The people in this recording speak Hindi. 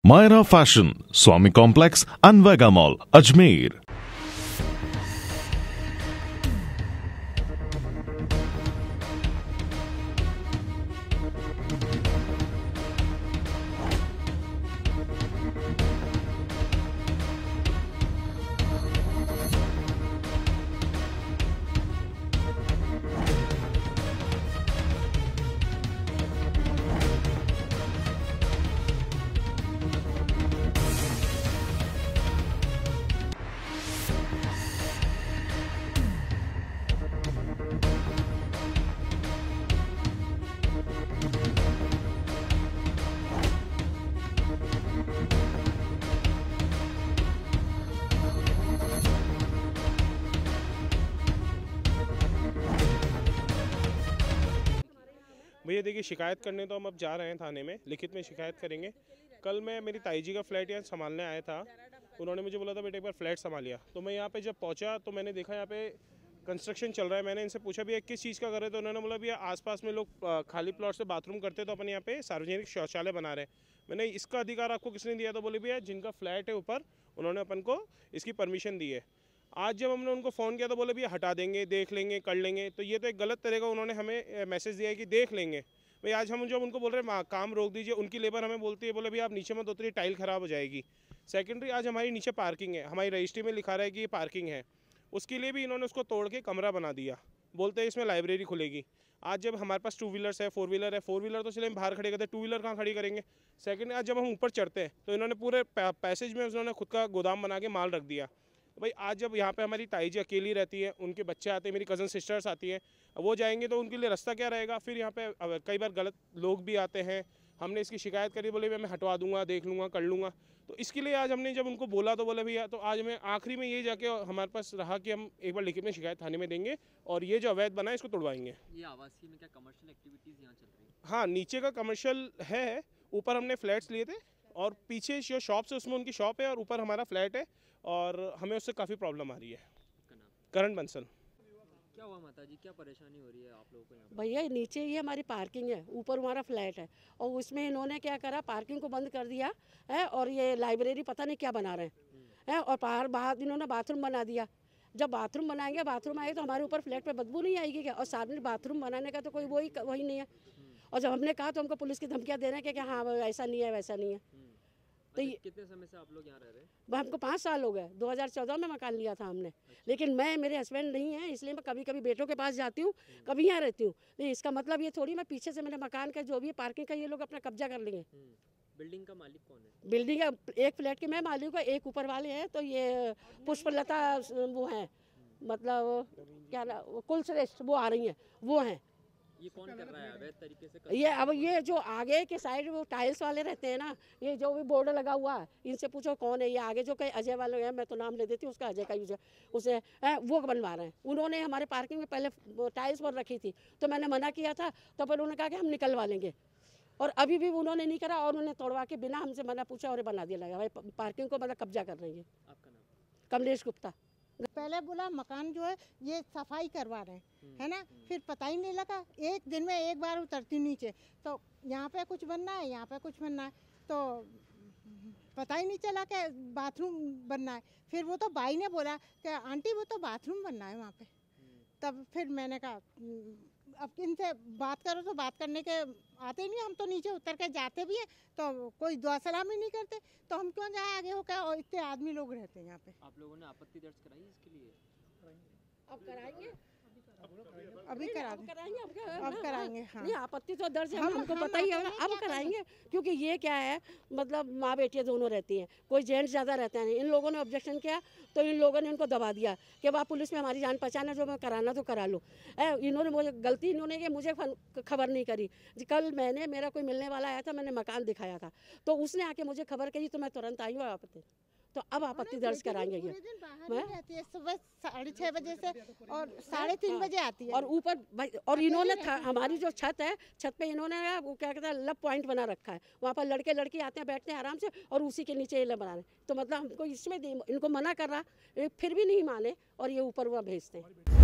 Myra Fashion, Swami Complex and Vega Mall, Ajmer. भैया देखिए, शिकायत करने तो हम अब जा रहे हैं थाने में, लिखित में शिकायत करेंगे। कल मैं मेरी ताई जी का फ्लैट यहाँ संभालने आया था। उन्होंने मुझे बोला था बेटे एक बार फ्लैट संभालिया। तो मैं यहाँ पे जब पहुँचा तो मैंने देखा यहाँ पे कंस्ट्रक्शन चल रहा है। मैंने इनसे पूछा भैया किस चीज़ का कर रहे, तो उन्होंने बोला भैया आसपास में लोग खाली प्लॉट से बाथरूम करते तो अपन यहाँ पे सार्वजनिक शौचालय बना रहे हैं। मैंने इसका अधिकार आपको किसने दिया? तो बोले भैया जिनका फ्लैट है ऊपर, उन्होंने अपन को इसकी परमिशन दी है। आज जब हमने उनको फ़ोन किया तो बोले भैया हटा देंगे, देख लेंगे, कर लेंगे। तो ये तो एक गलत तरह का उन्होंने हमें मैसेज दिया है कि देख लेंगे। भाई आज हम जब उनको बोल रहे हैं काम रोक दीजिए, उनकी लेबर हमें बोलती है बोले भैया आप नीचे मत उतरिए, टाइल ख़राब हो जाएगी। सेकेंडरी आज हमारी नीचे पार्किंग है, हमारी रजिस्ट्री में लिखा रहा है कि ये पार्किंग है, उसके लिए भी इन्होंने उसको तोड़ के कमरा बना दिया। बोलते हैं इसमें लाइब्रेरी खुलेगी। आज जब हमारे पास 2 व्हीलर्स है, 4 व्हीलर है, 4 व्हीलर तो चले हम बाहर खड़े करते, 2 व्हीलर कहाँ खड़ी करेंगे। सेकंड आज जब हम ऊपर चढ़ते हैं तो इन्होंने पूरे पैसेज में उन्होंने खुद का गोदाम बना के माल रख दिया। भाई आज जब यहाँ पे हमारी ताई जी अकेली रहती है, उनके बच्चे आते हैं, मेरी कज़न सिस्टर्स आती हैं, वो जाएंगे तो उनके लिए रास्ता क्या रहेगा। फिर यहाँ पे कई बार गलत लोग भी आते हैं। हमने इसकी शिकायत करी, बोले भैया मैं हटवा दूंगा, देख लूँगा, कर लूँगा। तो इसके लिए आज हमने जब उनको बोला तो बोले भैया, तो आज मैं आखिरी में ये जाके हमारे पास रहा कि हम एक बार लिखित में शिकायत थाने में देंगे और ये जो अवैध बना है इसको तोड़वाएंगे। ये आवासीय में क्या कमर्शियल एक्टिविटीज़ यहाँ चल रही है? हाँ, नीचे का कमर्शियल है, ऊपर हमने फ्लैट्स लिए थे और पीछे जो शॉप्स है उसमें उनकी शॉप है और ऊपर हमारा फ्लैट है और हमें उससे काफ़ी प्रॉब्लम आ रही है। करण बंसल। क्या हुआ माता जी, क्या परेशानी हो रही है आप लोगों को यहाँ? भैया नीचे ही हमारी पार्किंग है, ऊपर हमारा फ्लैट है और उसमें इन्होंने क्या करा, पार्किंग को बंद कर दिया है और ये लाइब्रेरी पता नहीं क्या बना रहे हैं और बाहर इन्होंने बाथरूम बना दिया। जब बाथरूम बनाएंगे, बाथरूम आएगा तो हमारे ऊपर फ्लैट पे बदबू नहीं आएगी क्या? और सार्वजनिक बाथरूम बनाने का तो कोई वही नहीं है। और जब हमने कहा तो हमको पुलिस की धमकियाँ दे रहे हैं कि हाँ ऐसा नहीं है, वैसा नहीं है। तो कितने समय से आप लोग यहाँ रह रहे हैं? हमको 5 साल हो गए, 2014 में मकान लिया था हमने। लेकिन मेरे हस्बैंड नहीं है, इसलिए मैं कभी कभी बेटों के पास जाती हूँ, कभी यहाँ रहती हूँ। नहीं, इसका मतलब ये थोड़ी मैं पीछे से मेरे मकान का जो भी पार्किंग का ये लोग अपना कब्जा कर लेंगे। बिल्डिंग का मालिक कौन है? बिल्डिंग का एक फ्लैट के मैं मालिक हूँ, एक ऊपर वाले हैं, तो ये पुष्पलता वो हैं, मतलब क्या ना कुलश्रेष्ठ वो आ रही हैं, वो हैं। ये कौन कर रहा है अवैध तरीके से? ये अब ये जो आगे के साइड वो टाइल्स वाले रहते हैं ना, ये जो भी बोर्ड लगा हुआ है, इनसे पूछो कौन है। ये आगे जो कहीं अजय वाले हैं, मैं तो नाम ले देती हूँ उसका, अजय का यूज उसे वो बनवा रहे हैं। उन्होंने हमारे पार्किंग में पहले टाइल्स पर रखी थी तो मैंने मना किया था, तो फिर उन्होंने कहा कि हम निकलवा लेंगे और अभी भी उन्होंने नहीं करा और उन्होंने तोड़वा के बिना हमसे मना पूछा और बना दिया लगा। भाई पार्किंग को मतलब कब्जा कर रही है। आपका नाम? कमलेश गुप्ता। पहले बोला मकान जो है ये सफाई करवा रहे हैं, है ना, फिर पता ही नहीं लगा, एक दिन में एक बार उतरती नीचे तो यहाँ पे कुछ बनना है, यहाँ पे कुछ बनना है, तो पता ही नहीं चला कि बाथरूम बनना है। फिर वो तो भाई ने बोला कि आंटी वो तो बाथरूम बनना है वहाँ पे। तब फिर मैंने कहा अब इनसे बात करो, तो बात करने के आते नहीं, हम तो नीचे उतर के जाते भी हैं तो कोई दुआ सलाम ही नहीं करते, तो हम क्यों जाए आगे होकर, और इतने आदमी लोग रहते हैं यहाँ पे। आप लोगों ने आपत्ति दर्ज कराई इसके लिए? अब कराएंगे, अभी कराएंगे, अब कराएंगे। हाँ, नहीं आपत्ति तो दर्ज है, हमको पता ही है, अब कराएंगे। क्योंकि ये क्या है, मतलब माँ बेटियाँ दोनों रहती हैं, कोई जेंट्स ज़्यादा रहता है। इन लोगों ने ऑब्जेक्शन किया तो इन लोगों ने इनको दबा दिया कि वाह पुलिस में हमारी जान पहचान है, जो मैं कराना तो करा लो। इन्होंने मुझे गलती इन्होंने कि मुझे खबर नहीं करी। कल मेरा कोई मिलने वाला आया था, मैंने मकान दिखाया था तो उसने आके मुझे खबर करी तो मैं तुरंत आई हूँ आपत्ति। तो अब आपत्ति दर्ज कराएंगे। ये रहती है सुबह 6:30 बजे से और 3:30 बजे आती है। और ऊपर और इन्होंने हमारी जो छत है, छत पे इन्होंने वो क्या कहते हैं लब पॉइंट बना रखा है, वहाँ पर लड़के लड़की आते हैं, बैठते हैं आराम से और उसी के नीचे ये लब बना रहे। तो मतलब हमको इसमें इनको मना कर रहा, फिर भी नहीं माने और ये ऊपर वहाँ भेजते हैं।